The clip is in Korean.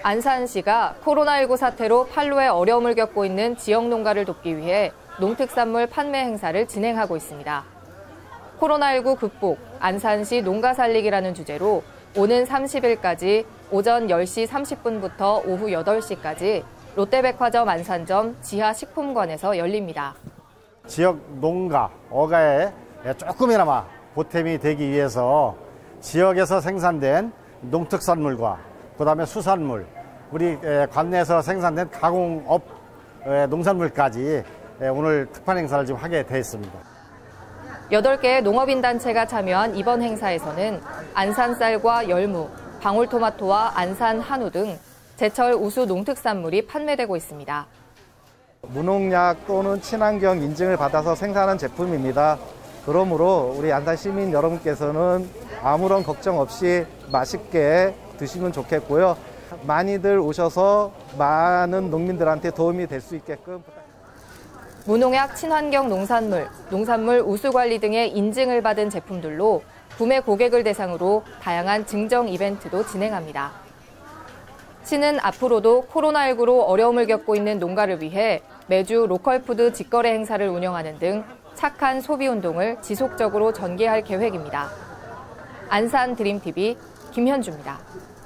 안산시가 코로나19 사태로 판로에 어려움을 겪고 있는 지역 농가를 돕기 위해 농특산물 판매 행사를 진행하고 있습니다. 코로나19 극복, 안산시 농가 살리기라는 주제로 오는 30일까지 오전 10시 30분부터 오후 8시까지 롯데백화점 안산점 지하식품관에서 열립니다. 지역 농가, 어가에 조금이나마 보탬이 되기 위해서 지역에서 생산된 농특산물과 그다음에 수산물, 우리 관내에서 생산된 가공업 농산물까지 오늘 특판 행사를 지금 하게 돼 있습니다. 8개의 농업인 단체가 참여한 이번 행사에서는 안산쌀과 열무, 방울토마토와 안산 한우 등 제철 우수 농특산물이 판매되고 있습니다. 무농약 또는 친환경 인증을 받아서 생산한 제품입니다. 그러므로 우리 안산 시민 여러분께서는 아무런 걱정 없이 맛있게 드시면 좋겠고요. 많이들 오셔서 많은 농민들한테 도움이 될 수 있게끔 부탁드립니다. 무농약 친환경 농산물 우수관리 등의 인증을 받은 제품들로 구매 고객을 대상으로 다양한 증정 이벤트도 진행합니다. 시는 앞으로도 코로나19로 어려움을 겪고 있는 농가를 위해 매주 로컬푸드 직거래 행사를 운영하는 등 착한 소비 운동을 지속적으로 전개할 계획입니다. 안산 드림TV 김현주입니다.